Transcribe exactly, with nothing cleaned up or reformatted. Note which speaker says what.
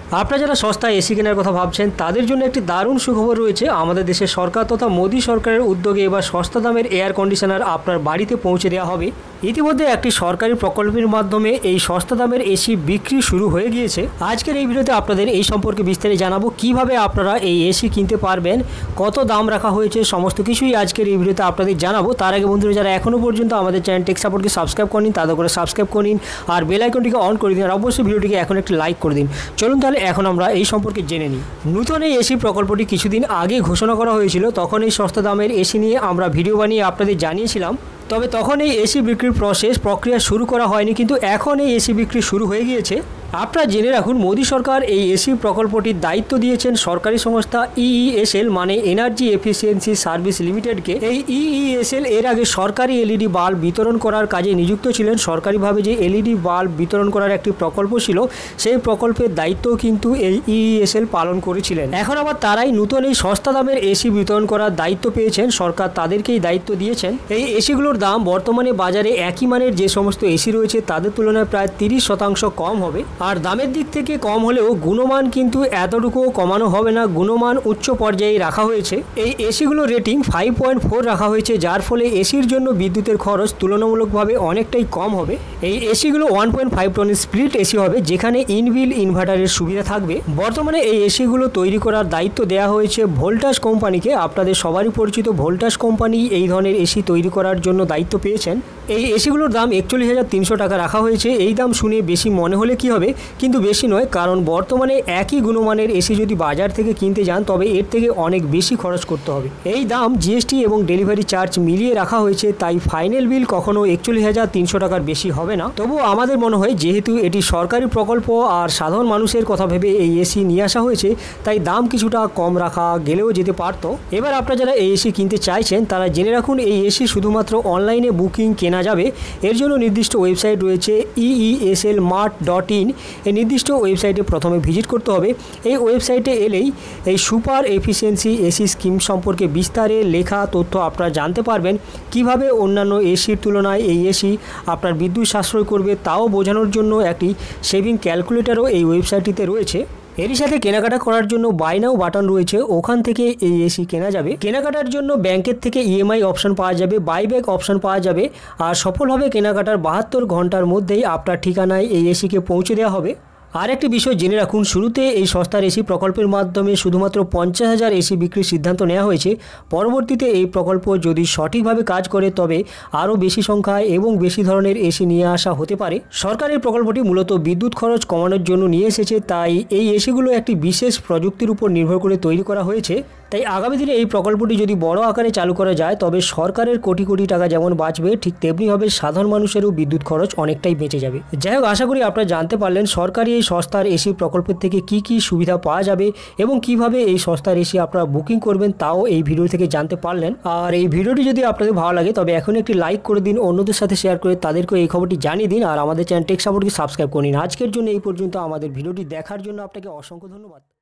Speaker 1: আপনারা যারা সস্তায় এসি কেনার কথা ভাবছেন তাদের জন্য একটি দারুণ সুখবর রয়েছে। আমাদের দেশের সরকার তথা মোদী সরকারের উদ্যোগে এবার সস্তা দামের এয়ার কন্ডিশনার আপনার বাড়িতে পৌঁছে দেওয়া হবে। ইতিমধ্যে একটি সরকারি প্রকল্পের মাধ্যমে এই সস্তা দামের এসি বিক্রি শুরু হয়ে গিয়েছে। আজকের এই ভিডিওতে আপনাদের এই সম্পর্কে বিস্তারিত জানাবো, কিভাবে আপনারা এই এসি কিনতে পারবেন, কত দাম রাখা হয়েছে, সমস্ত কিছুই আজকের এই ভিডিওতে আপনাদের জানাবো। তার আগে বন্ধুরা যারা এখনও পর্যন্ত আমাদের চ্যানেল টেক সাপোর্টকে সাবস্ক্রাইব করেন তাদের করে সাবস্ক্রাইব করে নিন আর বেল আইকনটিকে অন করে দিন আর অবশ্যই ভিডিওটিকে এখন একটি লাইক করে দিন। চলুন তাহলে এখন আমরা এই সম্পর্কে জেনে নিই। নতুন এই এসি প্রকল্পটি কিছুদিন আগে ঘোষণা করা হয়েছিল, তখন এই সস্তা দামের এসি নিয়ে আমরা ভিডিও বানিয়ে আপনাদের জানিয়েছিলাম। তবে তখন এই এসি বিক্রির প্রসেস প্রক্রিয়া শুরু করা হয়নি, কিন্তু এখন এই এসি বিক্রি শুরু হয়ে গিয়েছে। আপনারা জেনে রাখুন, মোদী সরকার এই এসি প্রকল্পটির দায়িত্ব দিয়েছেন সরকারি সংস্থা ইইএসএল মানে এনার্জি এফিসিয়েন্সি সার্ভিস লিমিটেডকে। এই ইইএসএল এর আগে সরকারি এলইডি বাল্ব বিতরণ করার কাজে নিযুক্ত ছিলেন। সরকারিভাবে যে এলইডি বাল্ব বিতরণ করার একটি প্রকল্প ছিল, সেই প্রকল্পের দায়িত্ব কিন্তু এই ইইএসএল পালন করেছিলেন। এখন আবার তারাই নতুন এই সস্তা দামের এসি বিতরণ করার দায়িত্ব পেয়েছেন, সরকার তাদেরকেই দায়িত্ব দিয়েছেন। এই এসিগুলোর দাম বর্তমানে বাজারে একই মানের যে সমস্ত এসি রয়েছে তাদের তুলনায় প্রায় তিরিশ শতাংশ কম হবে। আর দামের দিক থেকে কম হলেও গুণমান কিন্তু এতটুকুও কমানো হবে না, গুণমান উচ্চ পর্যায়ে রাখা হয়েছে। এই এসিগুলোর রেটিং ফাইভ পয়েন্ট ফোর রাখা হয়েছে, যার ফলে এসির জন্য বিদ্যুতের খরচ তুলনামূলকভাবে অনেকটাই কম হবে। এই এসিগুলো ওয়ান পয়েন্ট ফাইভ টনের স্প্লিট এসি হবে, যেখানে ইনবিল ইনভার্টারের সুবিধা থাকবে। বর্তমানে এই এসিগুলো তৈরি করার দায়িত্ব দেওয়া হয়েছে ভোল্টাস কোম্পানিকে। আপনাদের সবারই পরিচিত ভোল্টাস কোম্পানি এই ধরনের এসি তৈরি করার জন্য দায়িত্ব পেয়েছেন। এই এসিগুলোর দাম একচল্লিশ হাজার তিনশো টাকা রাখা হয়েছে। এই দাম শুনে বেশি মনে হলে কি হবে, কিন্তু বেশি নয়, কারণ বর্তমানে একই গুণমানের এসি যদি বাজার থেকে কিনতে যান তবে এর থেকে অনেক বেশি খরচ করতে হবে। এই দাম জিএসটি এবং ডেলিভারি চার্জ মিলিয়ে রাখা হয়েছে, তাই ফাইনাল বিল কখনো একচল্লিশ হাজার তিনশো টাকার বেশি হবে না। তবুও আমাদের মনে হয় যেহেতু এটি সরকারি প্রকল্প আর সাধারণ মানুষের কথা ভেবে এই এসি নিয়ে আসা হয়েছে, তাই দাম কিছুটা কম রাখা গেলেও যেতে পারত। এবার আপনারা যারা এই এসি কিনতে চাইছেন তারা জেনে রাখুন, এই এসি শুধুমাত্র অনলাইনে বুকিং কেনা যাবে। এর জন্য নির্দিষ্ট ওয়েবসাইট রয়েছে ইইএসএল মার্ট ডট ইন। এই নির্দিষ্ট ওয়েবসাইটে প্রথমে ভিজিট করতে হবে। এই ওয়েবসাইটে এলেই এই সুপার এফিসিয়েন্সি এসি স্কিম সম্পর্কে বিস্তারে লেখা তথ্য আপনারা জানতে পারবেন। কিভাবে অন্যান্য এসির তুলনায় এই এসি আপনার বিদ্যুৎ সাশ্রয় করবে তাও বোঝানোর জন্য একটি সেভিং ক্যালকুলেটরও এই ওয়েবসাইটটিতে রয়েছে। এরই সাথে কেনাকাটা করার জন্য বাই নাও বাটন রয়েছে, ওখান থেকে এই এসি কেনা যাবে। কেনাকাটার জন্য ব্যাংকের থেকে ইএমআই অপশন পাওয়া যাবে, বাইব্যাক অপশন পাওয়া যাবে। আর সফলভাবে কেনাকাটার বাহাত্তর ঘন্টার মধ্যেই আপনার ঠিকানায় এই এসিকে পৌঁছে দেওয়া হবে। আর একটি বিষয় জেনে রাখুন, শুরুতে এই সস্তার এসি প্রকল্পের মাধ্যমে শুধুমাত্র পঞ্চাশ হাজার এসি বিক্রির সিদ্ধান্ত নেওয়া হয়েছে। পরবর্তীতে এই প্রকল্প যদি সঠিকভাবে কাজ করে তবে আরও বেশি সংখ্যায় এবং বেশি ধরনের এসি নিয়ে আসা হতে পারে। সরকারের প্রকল্পটি মূলত বিদ্যুৎ খরচ কমানোর জন্য নিয়ে এসেছে, তাই এই এসিগুলো একটি বিশেষ প্রযুক্তির উপর নির্ভর করে তৈরি করা হয়েছে। তাই আগামী দিনে এই প্রকল্পটি যদি বড় আকারে চালু করা যায় তবে সরকারের কোটি কোটি টাকা যেমন বাঁচবে, ঠিক তেমনিভাবে সাধারণ মানুষেরও বিদ্যুৎ খরচ অনেকটাই বেঁচে যাবে। যাই হোক, আশা করি আপনারা জানতে পারলেন সরকারি এই সস্তার এসি প্রকল্পের থেকে কি কি সুবিধা পাওয়া যাবে এবং কিভাবে এই সস্তার এসি আপনারা বুকিং করবেন তাও এই ভিডিও থেকে জানতে পারলেন। আর এই ভিডিওটি যদি আপনাদের ভালো লাগে তবে এখন একটি লাইক করে দিন, অন্যদের সাথে শেয়ার করে তাদেরকে এই খবরটি জানিয়ে দিন আর আমাদের চ্যানেল টেক সাপোর্টকে সাবস্ক্রাইব করে নিন। আজকের জন্য এই পর্যন্ত। আমাদের ভিডিওটি দেখার জন্য আপনাকে অসংখ্য ধন্যবাদ।